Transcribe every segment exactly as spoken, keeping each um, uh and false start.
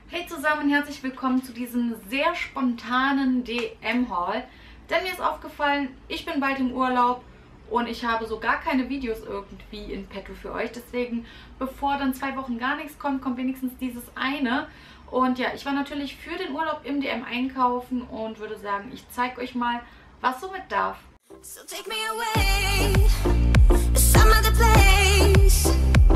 Hey zusammen und herzlich willkommen zu diesem sehr spontanen D M-Haul. Denn mir ist aufgefallen, ich bin bald im Urlaub und ich habe so gar keine Videos irgendwie in petto für euch. Deswegen, bevor dann zwei Wochen gar nichts kommt, kommt wenigstens dieses eine. Und ja, ich war natürlich für den Urlaub im D M einkaufen und würde sagen, ich zeige euch mal, was so mit darf. So take me away, some other place.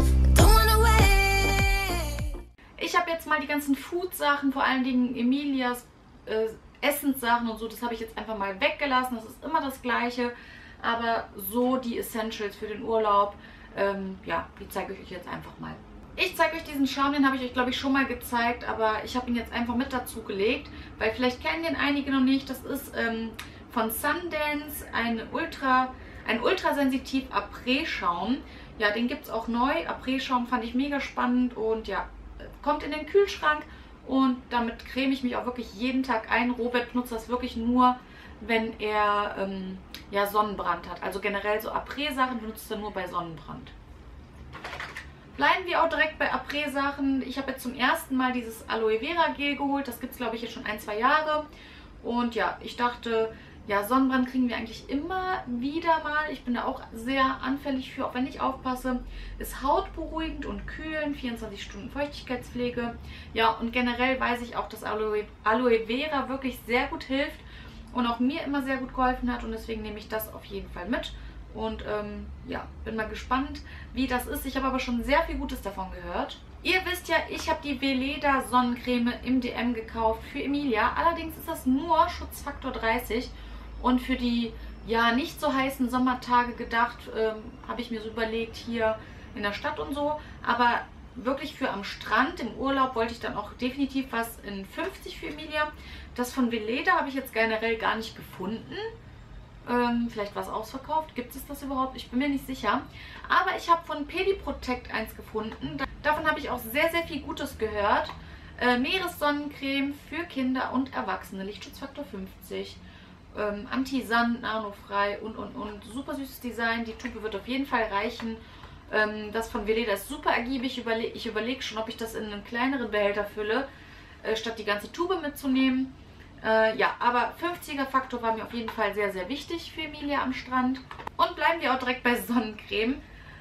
Ich habe jetzt mal die ganzen Food-Sachen, vor allen Dingen Emilias äh, Essenssachen und so, das habe ich jetzt einfach mal weggelassen. Das ist immer das Gleiche, aber so die Essentials für den Urlaub, ähm, ja, die zeige ich euch jetzt einfach mal. Ich zeige euch diesen Schaum, den habe ich euch, glaube ich, schon mal gezeigt, aber ich habe ihn jetzt einfach mit dazu gelegt, weil vielleicht kennen den einige noch nicht. Das ist ähm, von Sundance ein Ultra, ein ultrasensitiv Après-Schaum. Ja, den gibt es auch neu. Après-Schaum fand ich mega spannend und ja, kommt in den Kühlschrank und damit creme ich mich auch wirklich jeden Tag ein. Robert benutzt das wirklich nur, wenn er ähm, ja, Sonnenbrand hat. Also generell so Après-Sachen benutzt er nur bei Sonnenbrand. Bleiben wir auch direkt bei Après-Sachen. Ich habe jetzt zum ersten Mal dieses Aloe Vera Gel geholt. Das gibt es, glaube ich, jetzt schon ein, zwei Jahre. Und ja, ich dachte, ja, Sonnenbrand kriegen wir eigentlich immer wieder mal. Ich bin da auch sehr anfällig für, auch wenn ich aufpasse. Ist hautberuhigend und kühlend, vierundzwanzig Stunden Feuchtigkeitspflege. Ja, und generell weiß ich auch, dass Aloe, Aloe Vera wirklich sehr gut hilft und auch mir immer sehr gut geholfen hat. Und deswegen nehme ich das auf jeden Fall mit. Und ähm, ja, bin mal gespannt, wie das ist. Ich habe aber schon sehr viel Gutes davon gehört. Ihr wisst ja, ich habe die Veleda Sonnencreme im D M gekauft für Emilia. Allerdings ist das nur Schutzfaktor dreißig. Und für die ja nicht so heißen Sommertage gedacht, ähm, habe ich mir so überlegt, hier in der Stadt und so. Aber wirklich für am Strand im Urlaub wollte ich dann auch definitiv was in fünfzig für Emilia. Das von Veleda habe ich jetzt generell gar nicht gefunden. Ähm, vielleicht war es ausverkauft. Gibt es das überhaupt? Ich bin mir nicht sicher. Aber ich habe von Pediprotect eins gefunden. Davon habe ich auch sehr, sehr viel Gutes gehört. Äh, Meeressonnencreme für Kinder und Erwachsene. Lichtschutzfaktor fünfzig. Ähm, Anti-Sand, nanofrei und und und. Super süßes Design. Die Tube wird auf jeden Fall reichen. Ähm, das von Veleda ist super ergiebig. Ich überlege ich überleg schon, ob ich das in einen kleineren Behälter fülle, äh, statt die ganze Tube mitzunehmen. Äh, ja, aber fünfziger Faktor war mir auf jeden Fall sehr, sehr wichtig für Emilia am Strand. Und bleiben wir auch direkt bei Sonnencreme.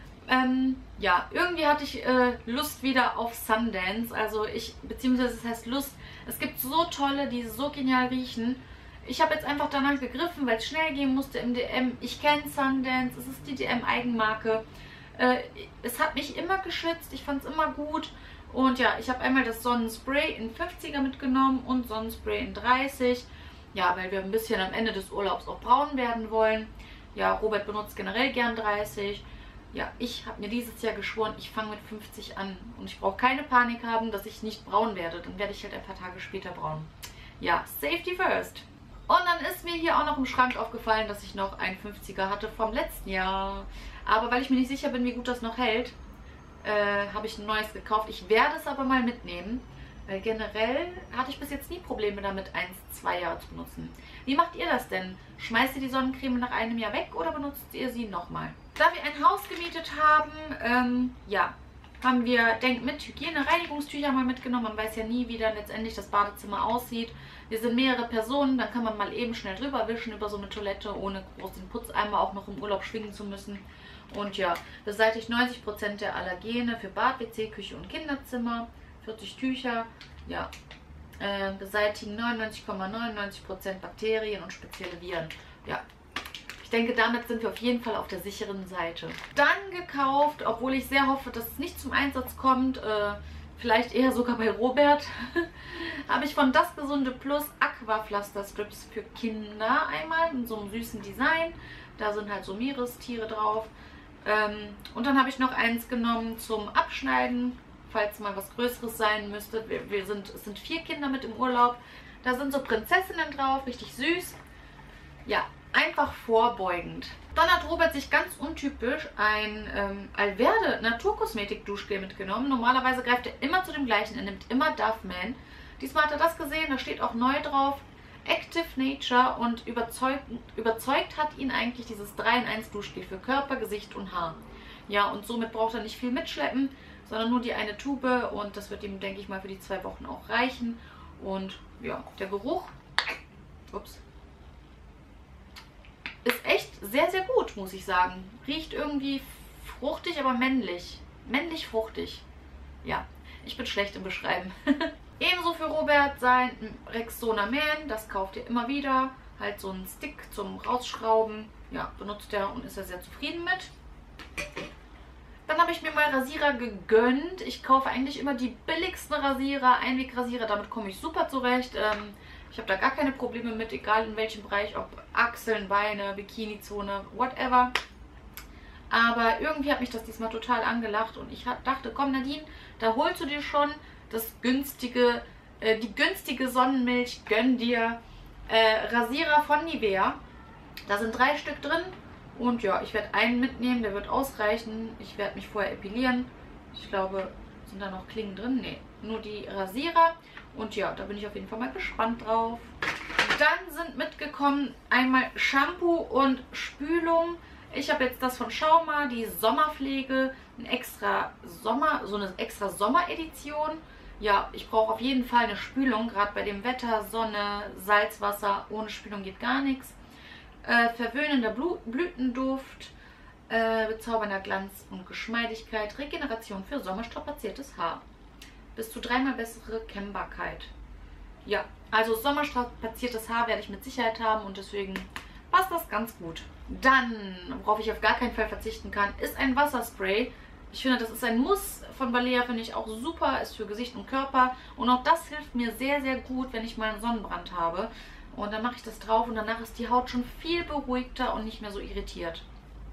Ähm, ja, irgendwie hatte ich äh, Lust wieder auf Sundance. Also ich, beziehungsweise es heißt Lust. Es gibt so tolle, die so genial riechen. Ich habe jetzt einfach danach gegriffen, weil es schnell gehen musste im D M. Ich kenne Sundance, es ist die D M-Eigenmarke. Äh, es hat mich immer geschützt, ich fand es immer gut. Und ja, ich habe einmal das Sonnenspray in fünfziger mitgenommen und Sonnenspray in dreißig. Ja, weil wir ein bisschen am Ende des Urlaubs auch braun werden wollen. Ja, Robert benutzt generell gern dreißig. Ja, ich habe mir dieses Jahr geschworen, ich fange mit fünfzig an. Und ich brauche keine Panik haben, dass ich nicht braun werde. Dann werde ich halt ein paar Tage später braun. Ja, Safety first. Und dann ist mir hier auch noch im Schrank aufgefallen, dass ich noch einen fünfziger hatte vom letzten Jahr. Aber weil ich mir nicht sicher bin, wie gut das noch hält, äh, habe ich ein neues gekauft. Ich werde es aber mal mitnehmen, weil generell hatte ich bis jetzt nie Probleme damit, eins, zwei Jahre zu benutzen. Wie macht ihr das denn? Schmeißt ihr die Sonnencreme nach einem Jahr weg oder benutzt ihr sie nochmal? Da wir ein Haus gemietet haben, ähm, ja, haben wir Denk mit Hygiene-Reinigungstücher mal mitgenommen. Man weiß ja nie, wie dann letztendlich das Badezimmer aussieht. Wir sind mehrere Personen, dann kann man mal eben schnell drüber wischen über so eine Toilette, ohne groß den Putzeimer auch noch im Urlaub schwingen zu müssen. Und ja, beseitigt neunzig Prozent der Allergene für Bad, W C, Küche und Kinderzimmer. vierzig Tücher, ja, äh, beseitigen neunundneunzig Komma neunundneunzig Prozent Bakterien und spezielle Viren. Ja. Ich denke, damit sind wir auf jeden Fall auf der sicheren Seite. Dann gekauft, obwohl ich sehr hoffe, dass es nicht zum Einsatz kommt, äh, vielleicht eher sogar bei Robert, habe ich von Das Gesunde Plus Aquapflaster-Strips für Kinder einmal in so einem süßen Design. Da sind halt so Meerestiere drauf. Ähm, und dann habe ich noch eins genommen zum Abschneiden, falls mal was Größeres sein müsste. Wir, wir sind, es sind vier Kinder mit im Urlaub. Da sind so Prinzessinnen drauf, richtig süß. Ja, einfach vorbeugend. Dann hat Robert sich ganz untypisch ein ähm, Alverde Naturkosmetik Duschgel mitgenommen. Normalerweise greift er immer zu dem gleichen, er nimmt immer Dove Man. Diesmal hat er das gesehen, da steht auch neu drauf. Active Nature und überzeugt, überzeugt hat ihn eigentlich dieses drei in eins Duschgel für Körper, Gesicht und Haar. Ja, und somit braucht er nicht viel mitschleppen, sondern nur die eine Tube und das wird ihm, denke ich mal, für die zwei Wochen auch reichen. Und ja, der Geruch, ups, ist echt sehr, sehr gut, muss ich sagen. Riecht irgendwie fruchtig, aber männlich. Männlich fruchtig. Ja, ich bin schlecht im Beschreiben. Ebenso für Robert sein Rexona Man, das kauft ihr immer wieder. Halt so einen Stick zum Rausschrauben. Ja, benutzt er und ist er sehr zufrieden mit. Dann habe ich mir mal Rasierer gegönnt. Ich kaufe eigentlich immer die billigsten Rasierer, Einwegrasierer. Damit komme ich super zurecht. Ähm, ich habe da gar keine Probleme mit, egal in welchem Bereich, ob Achseln, Beine, Bikini-Zone, whatever. Aber irgendwie hat mich das diesmal total angelacht und ich dachte, komm Nadine, da holst du dir schon das günstige, äh, die günstige Sonnenmilch, gönn dir äh, Rasierer von Nivea. Da sind drei Stück drin und ja, ich werde einen mitnehmen, der wird ausreichen. Ich werde mich vorher epilieren. Ich glaube, sind da noch Klingen drin? Nee, nur die Rasierer. Und ja, da bin ich auf jeden Fall mal gespannt drauf. Dann sind mitgekommen einmal Shampoo und Spülung. Ich habe jetzt das von Schauma, die Sommerpflege, ein extra Sommer, so eine extra Sommeredition. Ja, ich brauche auf jeden Fall eine Spülung, gerade bei dem Wetter, Sonne, Salzwasser, ohne Spülung geht gar nichts. Äh, verwöhnender Blu Blütenduft, äh, bezaubernder Glanz und Geschmeidigkeit, Regeneration für sommerstrapaziertes Haar. Bis zu dreimal bessere Kämmbarkeit. Ja, also sommerstrapaziertes Haar werde ich mit Sicherheit haben und deswegen passt das ganz gut. Dann, worauf ich auf gar keinen Fall verzichten kann, ist ein Wasserspray. Ich finde, das ist ein Muss von Balea, finde ich auch super, ist für Gesicht und Körper. Und auch das hilft mir sehr, sehr gut, wenn ich mal einen Sonnenbrand habe. Und dann mache ich das drauf und danach ist die Haut schon viel beruhigter und nicht mehr so irritiert.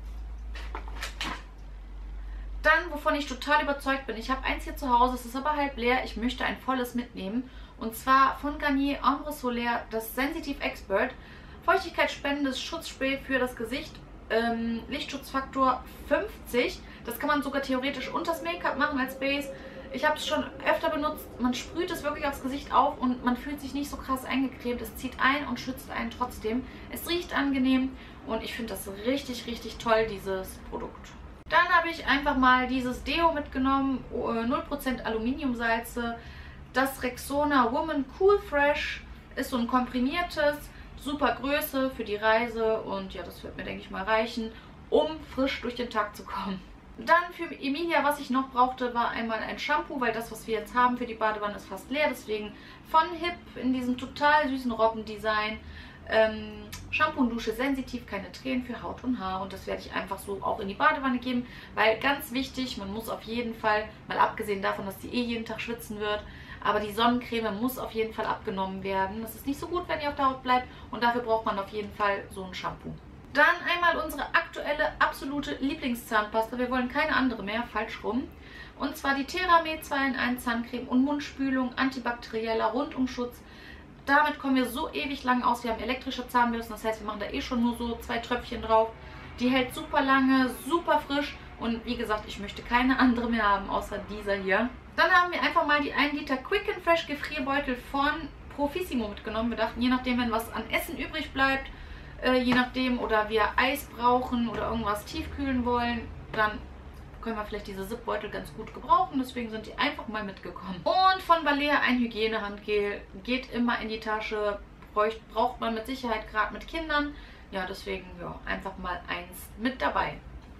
Dann, wovon ich total überzeugt bin, ich habe eins hier zu Hause, es ist aber halb leer, ich möchte ein volles mitnehmen. Und zwar von Garnier Ombre Solaire, das Sensitive Expert. Feuchtigkeitsspendendes Schutzspray für das Gesicht, ähm, Lichtschutzfaktor fünfzig. Das kann man sogar theoretisch unter das Make-up machen als Base. Ich habe es schon öfter benutzt. Man sprüht es wirklich aufs Gesicht auf und man fühlt sich nicht so krass eingecremt. Es zieht ein und schützt einen trotzdem. Es riecht angenehm und ich finde das richtig, richtig toll, dieses Produkt. Dann habe ich einfach mal dieses Deo mitgenommen, null Prozent Aluminiumsalze. Das Rexona Woman Cool Fresh ist so ein komprimiertes. Super Größe für die Reise und ja, das wird mir, denke ich mal, reichen, um frisch durch den Tag zu kommen. Dann für Emilia, was ich noch brauchte, war einmal ein Shampoo, weil das, was wir jetzt haben für die Badewanne, ist fast leer. Deswegen von Hip in diesem total süßen Robbendesign. Ähm, Shampoo und Dusche sensitiv, keine Tränen für Haut und Haar. Und das werde ich einfach so auch in die Badewanne geben, weil ganz wichtig, man muss auf jeden Fall, mal abgesehen davon, dass sie eh jeden Tag schwitzen wird, aber die Sonnencreme muss auf jeden Fall abgenommen werden. Das ist nicht so gut, wenn die auf der Haut bleibt und dafür braucht man auf jeden Fall so ein Shampoo. Dann einmal unsere aktuelle, absolute Lieblingszahnpasta. Wir wollen keine andere mehr, falsch rum. Und zwar die TheraMed zwei in eins Zahncreme und Mundspülung, antibakterieller Rundumschutz. Damit kommen wir so ewig lang aus. Wir haben elektrische Zahnbürsten, das heißt, wir machen da eh schon nur so zwei Tröpfchen drauf. Die hält super lange, super frisch und wie gesagt, ich möchte keine andere mehr haben, außer dieser hier. Dann haben wir einfach mal die ein Liter Quick and Fresh Gefrierbeutel von Profissimo mitgenommen. Wir dachten, je nachdem, wenn was an Essen übrig bleibt, äh, je nachdem, oder wir Eis brauchen oder irgendwas tiefkühlen wollen, dann können wir vielleicht diese Zipbeutel ganz gut gebrauchen. Deswegen sind die einfach mal mitgekommen. Und von Balea ein Hygienehandgel. Geht immer in die Tasche. Bräucht, braucht man mit Sicherheit, gerade mit Kindern. Ja, deswegen ja, einfach mal eins mit dabei.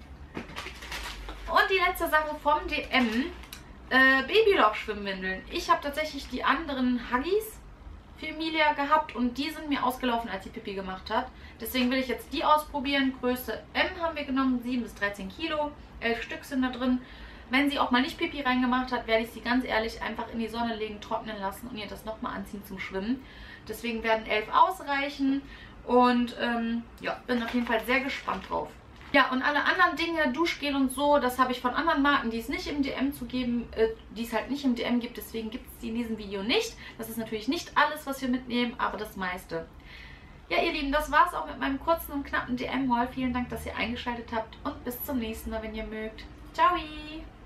Und die letzte Sache vom D M. Äh, Babyloch-Schwimmwindeln. Ich habe tatsächlich die anderen Huggies für Emilia gehabt und die sind mir ausgelaufen, als sie Pipi gemacht hat. Deswegen will ich jetzt die ausprobieren. Größe M haben wir genommen, sieben bis dreizehn Kilo. elf Stück sind da drin. Wenn sie auch mal nicht Pipi reingemacht hat, werde ich sie ganz ehrlich einfach in die Sonne legen, trocknen lassen und ihr das nochmal anziehen zum Schwimmen. Deswegen werden elf ausreichen und ähm, ja, bin auf jeden Fall sehr gespannt drauf. Ja, und alle anderen Dinge, Duschgel und so, das habe ich von anderen Marken, die es nicht im D M zu geben, äh, die es halt nicht im D M gibt, deswegen gibt es die in diesem Video nicht. Das ist natürlich nicht alles, was wir mitnehmen, aber das meiste. Ja, ihr Lieben, das war es auch mit meinem kurzen und knappen D M-Haul. Vielen Dank, dass ihr eingeschaltet habt und bis zum nächsten Mal, wenn ihr mögt. Ciao!